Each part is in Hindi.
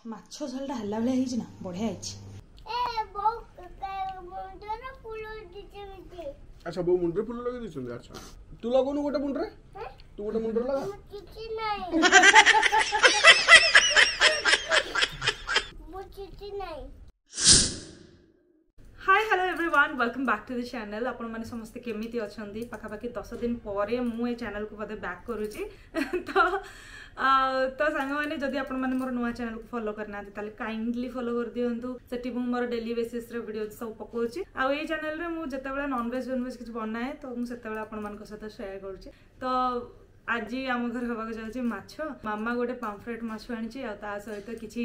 माछ झोलटा हल्ला भलिया ହେଇଛି ना बढ़िया ହେଇଛି। अच्छा बो मुंडरे फुल लगे दिछन। अच्छा तू लगोनु गोटे मुंडरे तू गोटे मुंडरे लगा किछि नाही मो किछि नाही। Hi hello everyone welcome back to the channel. आपण माने समस्त केमिति अछंती पाखापाखि 10 दिन परे मु ए चैनल को बदे बैक करूची तो सांग मैंने जदि आपण माने मोर नुआ चैनल को फॉलो करना ताले काइंडली फॉलो कर दियंतु। सेठी मु मोर डेली बेसिस रे वीडियो सब पकोची आ ए चैनल रे मु जतेबेला नॉन वेज किछ बनाए तो मु सेतेबेला आपण मान को साथ शेयर करूची। तो आज आम घर हवा जाऊँगी माछ मामा गोटे पाम्फ्रेट माछ आनी सहित किसी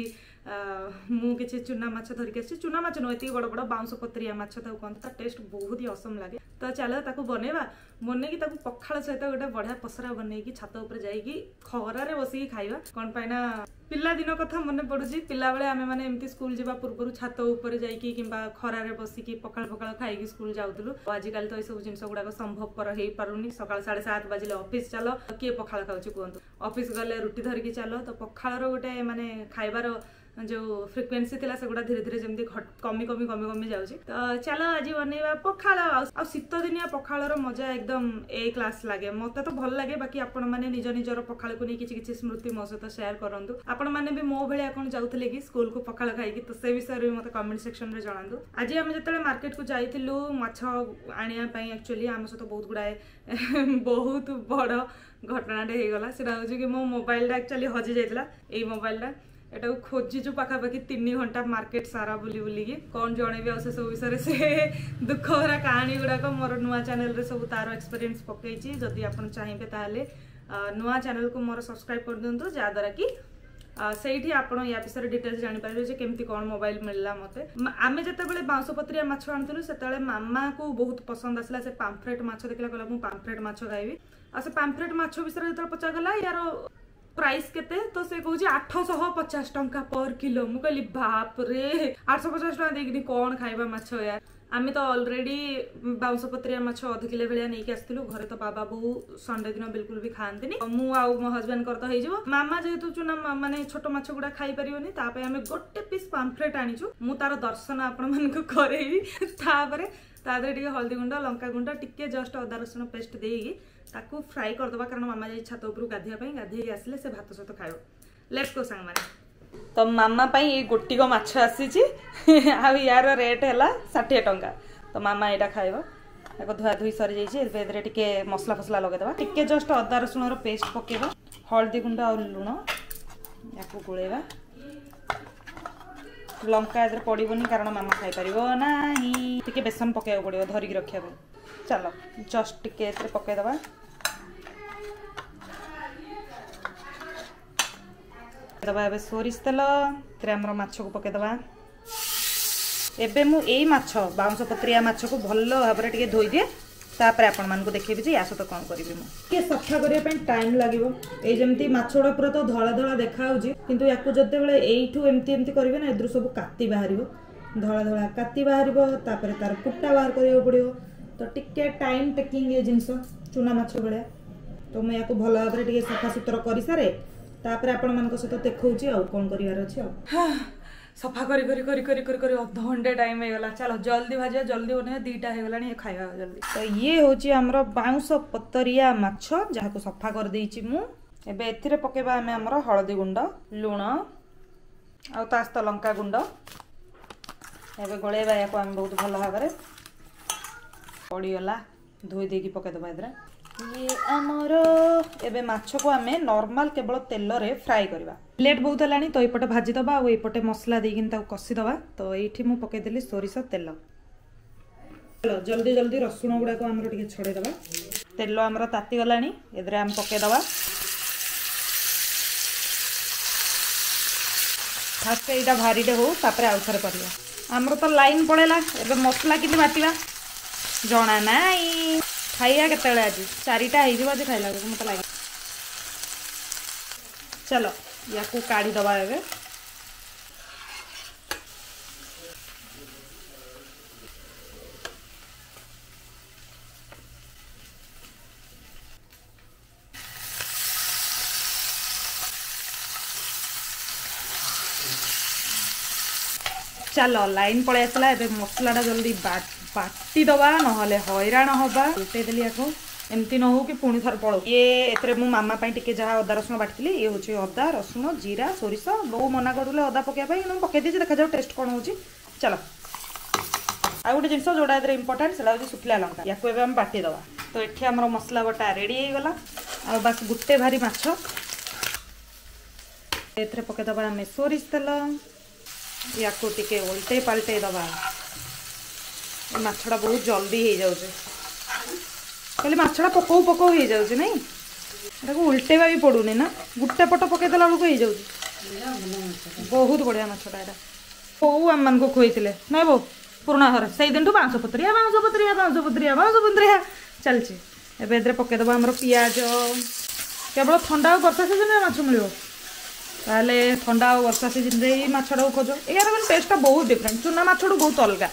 मुझे चुना माछ धरिक आसी चुना माछ नुह ये बड़ बड़ बाउंस पत्रिया माछ कहते टेस्ट बहुत ही असम लगे। तो चलो ताको बनैबा बनईकी पखाड़ सहित गोटे बढ़िया पसरा बनईकी छात उपर जाइकी खरारे बसिकी खाइबा कौन पाइना पिला दिन कथा मन पड़ुची। पिला बेले आमे माने एमती स्कूल जावा पूर्व छात उपर जाइकी किंबा खरारे बसिकी पखाड़ पखाड़ खाइकी स्कूल जाउतलु। आजिकल तो ये सब जिनस गुड़ाक संभवपर हो पारुनी। सकाल 7:30 बाजिले ऑफिस चलो किए पखाड़ खाऊँ कहतु ऑफिस गले रुटी धरिकी चलो तो पखाड़ गोटे माने खाइबार जो फ्रिक्वेन्सी थिला सेगुड़ा धीरे धीरे जमती कमी कमी कमी कमी जाउची। तो चलो आज बनैबा पखाड़ आ शीत दिनिया पखाड़र मजा एकदम ए क्लास लगे मते तो भल लगे। बाकी आपण माने निज निजर पखाड़ को नहीं किछि स्मृति मो सहित शेयर करंतु। आपण माने भी मो भलिया कोन जाउथले कि स्कूल को पखाड़ खाइकी तो से विषय रे मते कमेंट सेक्शन रे जणांतु। आज हम जतले मार्केट को जाइथिलु माछ आनिया पई एक्चुअली आम सहित बहुत गुडाए बहुत बड़ घटनाटे हो गला। सेटा होची कि मो मोबाइल एक्चुअली हजि जाइतला ए मोबाइल एटा खोजिचु पाखापाखि 3 घंटा मार्केट सारा बुली बुलिकी कौन जणेबी आ से सब विषय से दुख भरा कहानी गुड़ाक मोर नुआ चैनल रे सब तार एक्सपीरियंस पकईची। जदि आपण चाहिए ताले नुआ चैनल को मोर सब्सक्राइब कर दिंतु जहाँद्वारा कि सेठी आपण या विषय डिटेल्स जानि पारे जे केमती कौन मोबाइल मिलला मते। आमे जतेबेले बाउंसपत्रिया माछ आनथिलु सेतेबेले मामा को बहुत पसंद आसला से पाम्फ्रेट माछ देखला कहला मु पाम्फ्रेट माछ खाइबी आ से पाम्फ्रेट माछ विषय जते पचा गला यार प्राइस केते तो से कहूँ 850 टंका पर किलो। मु कहली बाप रे 850 टंका देगी कौन खाइबा माछ यार। आमे तो ऑलरेडी बाउंसपत्रिया माछ अध किलो भलिया नहीं आसलु घरे तो बाबा बो संडे दिन बिल्कुल भी खाती मु आउ मो हस्बैंड कर तो हो मामा जेहेतु चुना माने छोट माछ गुड़ा खाई परियोनी तापे आमे गोटे पीस पाम्फ्रेट आनीचु। मु तार दर्शन आपण मानकु करेबी तापरे तादरे टिके हल्दी गुंड लंका गुंड टिके जस्ट अदा रसुण पेस्ट देगी ताकू फ्राई करदबा कारण मामा जाई छात ऊपर गाधेई आसिले से भात सहित खाइबो। लेट्स गो सांग माने। तो मामा पाई ये गोटिक माछ आसीची आ यार रेट है 60 टंका। तो मामा एटा खाइबो ताको धुआ धुई सरी जाइछि एबे टिके मसला फसला लगे दबा टिके जस्ट अदा रसुण रो पेस्ट पकेबा हल्दी गुंड और लुण याको गोळेबा लंका इधर पड़ोनी कारण मामा खाई पार ना टिके बेसन पकड़ पड़ो धरिकी रखा। चलो जस्ट टिके पकईदबा दबा ए सोरिष तेल आमर माछ को पकईदबा। एबे मु एई माछ बाउंस पत्रिया माछ को भल भाव टिके धोई दिए तापर आपण मान को देखेबी जे या सहित कौन करी मुझे सफा करने टाइम लगे ये जमी माछ गुड़ा पूरा तो धला धला देखा किंतु या जते बेले एठू एमती एमती करेंगे ना इधर सब काती बाहर धला धला काती बाहर तापर तार कुटा बाहर करियो पड़ियो तो टिके टाइम टेकिंग ये जिनस चुना माछ भाया। तो मुझे या भल भाव में सफा सुतर कर सारे तापर आपण मान सहित देखौची आ कौन करिवार अछि आ सफा करी करी करी करी करी करी अध घंटे टाइम हो गला। चलो जल्दी भाजा जल्दी बने 2टा हो गला खाइबा जल्दी। तो ये होची हमर बाउंस पतरिया माछ जहा को सफा कर देइची मु एबे एथिरे पकेबा हमें हमर हळदी गुंड लूण आ तास्त लंका गुंड एबे गळेबा या को हम बहुत भल भाव रे पड़ी गला धोई देकी पके दबा इधर। ये आमर एबे माछ को आमे नॉर्मल केवल तेल रे फ्राई करबा। प्लेट बहुत हलानी तो एपटे भाजी दबा और एपटे मसला देकिन ताको कसी दबा। तो एठी मु पके देली सोरिष तेल। चलो जल्दी जल्दी रसुण गुडा को हमर टिके छडे दबा। तेल हमर ताती गलानी एदरे हम पके दबा। फास्ट एटा भारीटे हो तापर आउ थरे परिया हमर तो लाइन पड़ेला एबे मसला किति बाटिबा जना नाई खाइया केतले आज 4टा हो खाइला मत लगे। चलो या को काढ़ी दबा एबे चलो लाइन पड़े आसला ए मसलाटा जल्दी बाटी दबा नहले हैरान हवा उल्टे देली आको एमती न हो कि पुणी थर पड़ो ये एथरे मु मामा पई टिके जहा अदा रसुण बाटिली ये होची अदा रसुण जीरा सोरिष बहु मना करूले अदा पकेया पई न पके देछि देखा जाऊ टेस्ट कोन होची चलो आ गोटे जिनस जोड़ा एथरे इंपोर्टेंट सेला होची सुखला लंका याको एबे हम बाटी दबा तो एठी हमर मसला बटा रेडी हे गला आ बस गुट्टे भारी माछ एथरे पके दबा हम सोरिष तेल याको टिके उल्टे पाल्टे दबा माछड़ा बहुत जल्दी हो जाउछे खाली माछड़ा पकऊ पकऊ हो जाउछे नहीं एटा को उल्टेवा भी पड़ुनी ना गुट्टे पट पकेदेला बेलू हो जाउछे बहुत बढ़िया माछड़ा एटा बो आम मान को खोईथिले नहीं बो पुराना घर से दिन ठू बाउंस पत्रिया चलछि एबे एदरे पकेदेबा हमर पियाज केवल ठंडा और वर्षा सीजन में माछ मिलियो ताले ठंडा और वर्षा सीजन रे माछड़ा खोजो यार मन टेस्ट बहुत डिफरेंट चुना माछड़ू बहुत अलग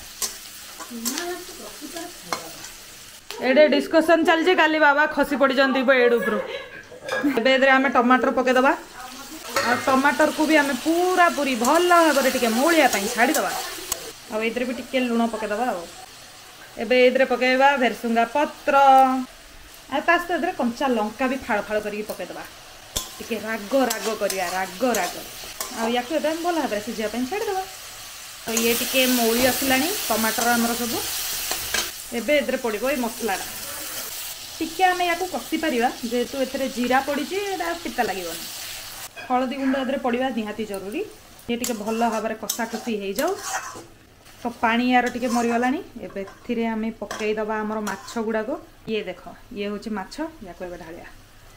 एडे डिस्कशन चलছে काली बाबा खसी पड़ी जंती एड ऊपर एबे एदरे हमें टमाटर पके दबा और टमाटर को भी हमें पूरा पूरी भल भाବରେ टिके मोळिया पई छाडी दबा और एदरे भी टिके लूण पके दबा एबे एदरे पकेबा भेरसुंगा पत्र आ तास एदरे कंचा लंका भी फाड़ फाड़ करके पके दबा टिके राग राग करिया राग राग आ याको एबे हम भल भाବରେ सिजिया पई छाडी दबा तो ये टिके मोळी आसलानी टमाटर हमर सब एबे एदरे पड़िबो ए मसलाटा टिके आमे याको कसी परिबा जेतु एथरे जीरा पड़िची एटा पिता लागिबोनी हळदी गुंड एदरे पड़िबा निहाती जरूरी ये टिके भल भाବରେ कसा कसी हे जाऊ तो पानी यार टिके मरि गलानी एबे थिरे आमे पकेई दबा हमर माछ गुडा को ये देखो ये होची माछ याको एबे ढालिया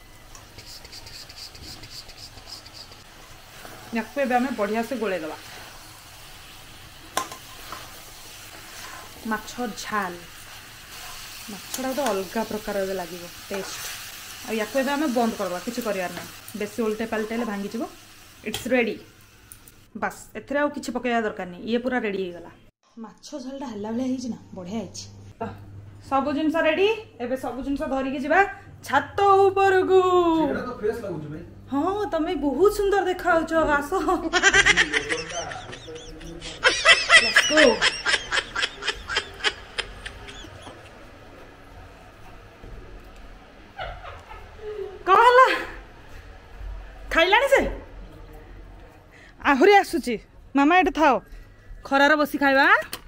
याको एबे आमे बढ़िया से गोळे दबा माछ झाल माछड़ा तो अलग प्रकार लगे टेस्ट आ याको आम बंद करवा किसी करार ना बेसी उल्टे पाल्टे भांगी इट्स रेडी बस एथरे आउ किछि पकेया दरकार नहीं ये पूरा रेडी हो गला माछ झालटा हल्ला बेले हिज ना बढ़िया हिच सब जिनस रेडी एबे सब जिनस धरिके जिबा छात ऊपर को सेटा तो फ्रेश लागु भाई हां तमे बहुत सुंदर देखाउ छ आसो लेट्स गो कहला खाइलानी से आहुरी आसुची मामा एटे थाओ खरार बसी खाइबा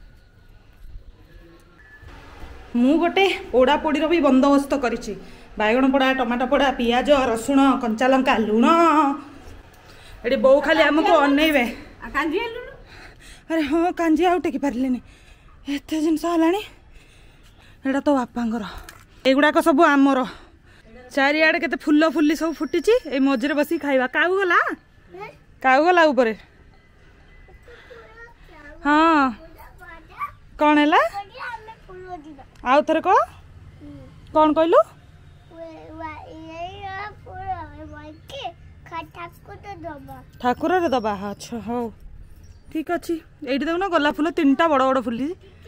मु गोटे पोड़ा पोड़ीर भी बंदोबस्त करिछि बैगण पोड़ा टमाटो पोड़ा पियाज रसुण कंचा लंका लुण एटी बो खाली हमको अनैबे अरे हाँ कांजी आउ टेकी पारिलेनी एते जिनस हलानी एटा तो बापांगर एगुड़ाक सब आमर चारिआडे केते फुल्ल फुल्ली सब फुटिची ए मझरे बसी खाइबा काऊ गला ऊपर हाँ कौन है आउ थरे को कौन कहलु ठाकुर रे दबा अच्छा हो ठीक अच्छी एठी देखो ना गला फुल तीनटा बड़ बड़ फुली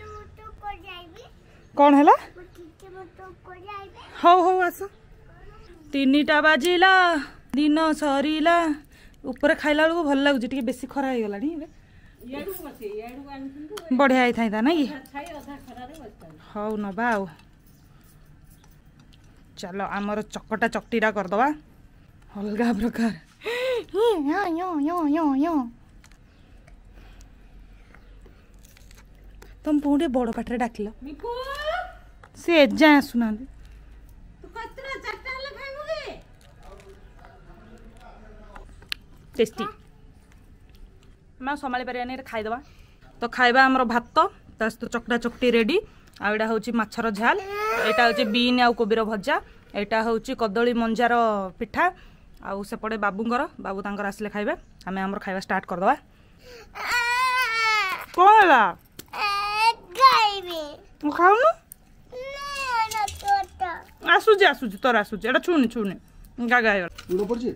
कौन है हौ हौ आस 3टा बाजिला दिन सरीला ऊपर खाइला बेलू भल लगुच बेसी खरा हो गला बढ़िया ही था ना ये हौ नबा आउ चलो आमर चकटा चकटीरा करदबा अलग प्रकार तुम पुणे बड़ पाटे डाकिल से एजा आसुना टेस्टी मैं संभाली पारे खाईदबा तो खाइबा आमर भात तो चकटा चकटी रेडी आईटा हूँ माछर झाल यहाँ हूँ बीन आउ कोबीर भजा यहाँ हूँ कदली मंजार पिठा आउ सेपटे बाबूंकर बाबू तांकर आसले खाइबे आमे आमर खाइबा स्टार्ट करदबा कौन है खाऊनु आसुजी आसुजी तोर आसुजी एटा छुनी छुनी गागा हे लुण पड़छि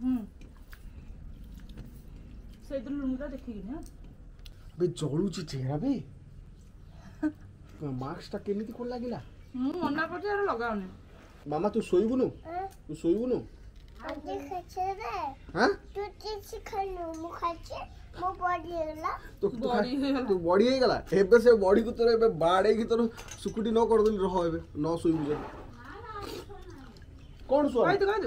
से तो लुणटा देखि ना बे जळुछि चेहरा बे मास्क ता केमिति कोन लागिला मना करछ एटा लगाउनी मामा तू सोइबुनु ଆଜି ଖାଇଛେ ହାଁ ତୁ କିଛି ଖାଇନୁ ମୁଁ ଖାଇଛି ମୋ ବଡି ହେଇଗଲା ତୁ ବଡି ହେଇଗଲା ଏବେ ସେ ବଡି କୁ ତୋର ଏବେ ବାଡେଇକି ତୋର ସୁକୁଟି ନ କରିଦେଲି ରହ ଏବେ ନ ଶୋଇବୁ ଯଦି କଣ ଶୁଆ କହିଦେ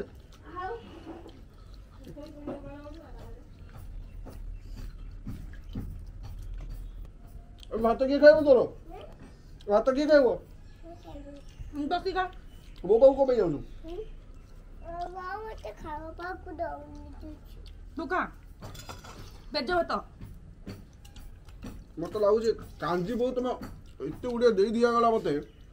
ଭାତ କିଏ ଖାଇବ ତୋର ଭାତ କିଏ ଖାଇବ ବସି ଖା ବୋଉ ପାଖକୁ କଣ ପାଇଁ ଯାଉନୁ ବାବା ମତେ ଖାଇବାକୁ ଦଉନି ତୁ ଖା ପେଜ ଭାତ ମତେ ଲାଗୁଛି କାଞ୍ଜି ବୋଉ ତମେ ଏତେ ଗୁଡିଏ ଦେଇ ଦିଆଗଲା ମତେ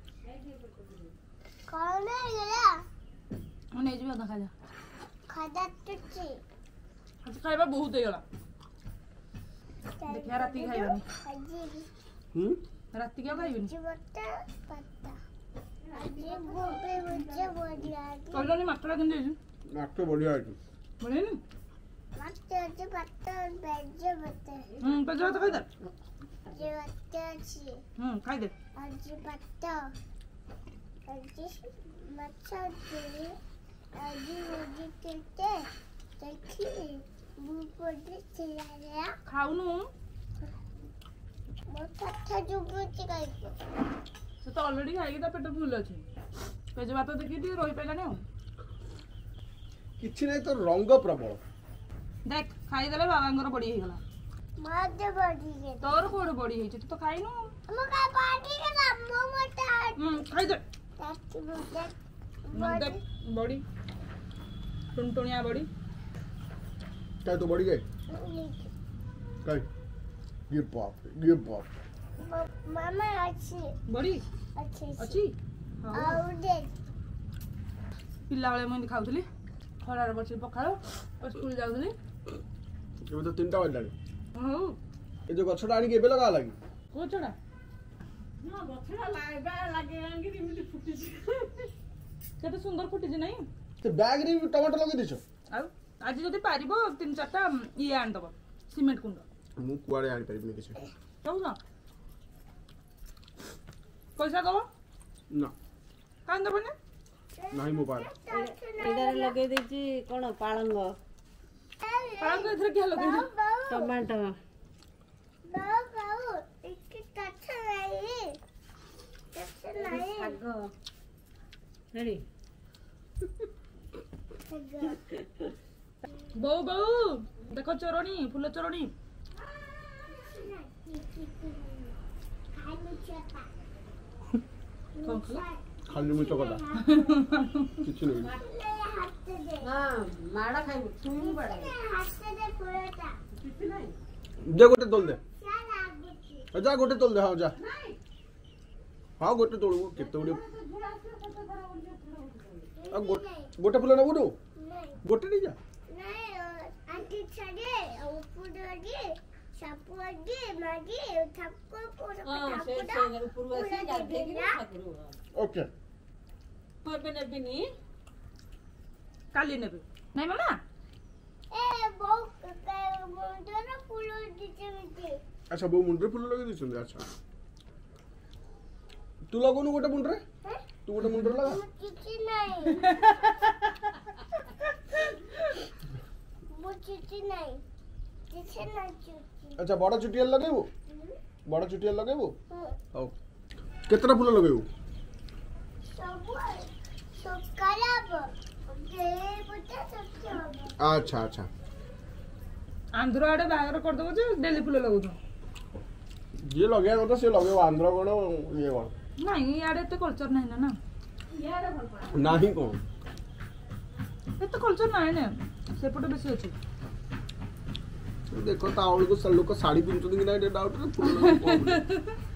କଣ ହେଇଗଲା ମୁଁ ନେଇଯିବି ଅଧା ଖାଇଦା ଖାଇବା ତୁଚି ଆଜି ଖାଇବା ବହୁତ ହେଇଗଲା ଦେଖିଆ ରାତି ଖାଇବାନି ହୁଁ ରାତି ଆଉ ଖାଇବିନି ବଟା ପତା ଆଜି ଗୋବେ ବୁଝେ ବଢିଆ କହିଲନି ମାଛଟା କେମିତି ହେଇଛି ମାଛ ବଢିଆ ହେଇଛି ବଢିଆନି ମାଛ ଅଛି ପତା ବେଜ ବତା ପେଜ ଭାତ ଖାଇଦେ ଆଜି ବତା ଅଛି ଖାଇଦେ ଆଜି ପତା ଆଜି ମାଛ ଅଛି ଆଜି ମୁଦି କେତେ ଦେଖି ମୁଁ ପଡି ଥିଲା ଖାଉନୁ ମୋ କଥା ଯୁବୁଛି କାହିଁକି ସେ ତ ଅଲରେଡି ଖାଇକି ତା ପେଟ ଫୁଲ ଅଛି ପେଜ ଭାତ ଦେଖିକି ଟିକେ ରହିପାରିଲାନି ଆଉ କିଛି ନାହିଁ ତୋର ରଙ୍ଗ ପ୍ରବଳ ଦେଖ ଖାଇଦେଲେ ବାବାଙ୍କର ବଡି ହେଇଗଲା ମତେ ବଢି ଗଲା ତୋର କୋଉଠି ବଡି ହେଇଛି ତୁ ତ ଖାଇନୁ ମୁଁ କା ବଢି ଗଲା ମୁଁ ମତେ ଖାଇଦେ ତାତି ବୁଝେ ଦେখ ବଡି ଟୁନଟୁଣିଆ ବଡି काय तो बड़ी गई काय ये बाप मामा अच्छी बड़ी अच्छी अच्छी और दे पिला बेले मुझे खाऊली खरार बस पखाड़ स्कूल जाऊली ଏବେ ତ 3ଟା ବାଜିଲାଣି ହଉ ଏ ଯୋଉ ଗଛଟା ଆଣିକି ଏବେ ଲଗା ଲାଗି କୋଉ ଛଡା ନା ଗଛଟା ଲାଗିଲାଣି ଏମିତି ଫୁଟିଛି କେତେ ସୁନ୍ଦର ଫୁଟିଛି ନାଇଁ ସେ ବ୍ୟାଗ ରେ ଟମାଟୋ ଲଗେଇ ଦେଇଛ ଆଉ ଆଜି ଯଦି ପାରିବ 3-4ଟା ଇଏ ଆଣିଦବ ସିମେଣ୍ଟ କୁଣ୍ଡ ମୁଁ କୁଆଡେ ଆଣି ପାରିବିନି କିଛି କହୁଛ ପଇସା ଦବ ନା କାହିଁ ଦବନି ନାହିଁ ମୋ ପାଖରେ ଏଇଟାରେ ଲଗେଇ ଦେଇଛି କଣ ପାଳଙ୍ଗ ପାଳଙ୍ଗ ଏଥିରେ କିଏ ଲଗେଇଛି ଟମାଟୋ ବାଉ ଏଠି କାଠ ନାହିଁ ଶାଗ ରେଡି ବୋଉ ବୋଉ ଦେଖ ଚୋରଣୀ ଫୁଲ ଚୋରଣୀ କଣ କଲା ଖାଲି ମିଛ କଥା କିଛି ନାହିଁ ହଁ ମାଡ଼ ଖାଇବୁ ତୁ ବାଡ଼ ଦେ ଗୋଟେ ତୋଲ ଦେ ଯା ଗୋଟେ ତୋଲ ଦେ ହଁ ଯା ହଁ ଗୋଟେ ତୋଳୁ କେତେ ଗୁଡିଏ ଗୋଟେ ଫୁଲ ନେବୁନୁ ଗୋଟେ ନେଇ ଯା ଓକେ ନେବିନି କାଲି ନେବେ ନାଇଁ ମାମା ଆଚ୍ଛା ବୋଉ ମୁଣ୍ଡରେ ଫୁଲ ଲଗେଇ ଦେଇଛନ୍ତି ଆଚ୍ଛା ତୁ ଲଗଉନୁ ଗୋଟେ ମୁଣ୍ଡରେ ତୁ ଗୋଟେ ମୁଣ୍ଡରେ ଲଗା କିଛି ନାହିଁ ଆଚ୍ଛା ବଡ ଚୁଟିଆଲ ଲଗେଇବୁ ବଡ ଚୁଟିଆଲ ଲଗେଇବୁ ହଉ କେତେଟା ଫୁଲ ଲଗେଇବୁ ଆଚ୍ଛା ଆଚ୍ଛା ଆନ୍ଧ୍ର ଆଡେ ବାହାଘର କରିଦବ ଯେ ଡେଲି ଫୁଲ ଲଗାଉଛ ଯିଏ ଲଗେଇବା କଥା ସିଏ ଲଗେଇବ ଆନ୍ଧ୍ର କଣ ଇଏ କଣ ନାଇଁ ଇଆଡେ ଏତେ କଲଚର ନାହିଁ ନା ନାହିଁ କଣ ଏତେ କଲଚର ନାହିଁ ନା ସେପଟେ ବେଶୀ ଅଛି ଦେଖ ତା ବେଳକୁ ଲୋକ ଶାଢୀ ପିନ୍ଧୁଛନ୍ତି କି ନାଇଁ ଡାଉଟ୍